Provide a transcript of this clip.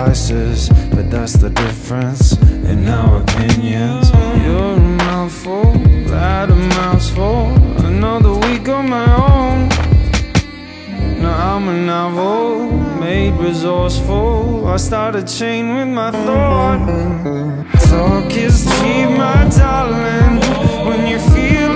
devices, but that's the difference in our opinions. You're a mouthful, that a mouthful, another week on my own. Now I'm a novel, made resourceful. I start a chain with my thought. Talk is cheap, my darling, when you feel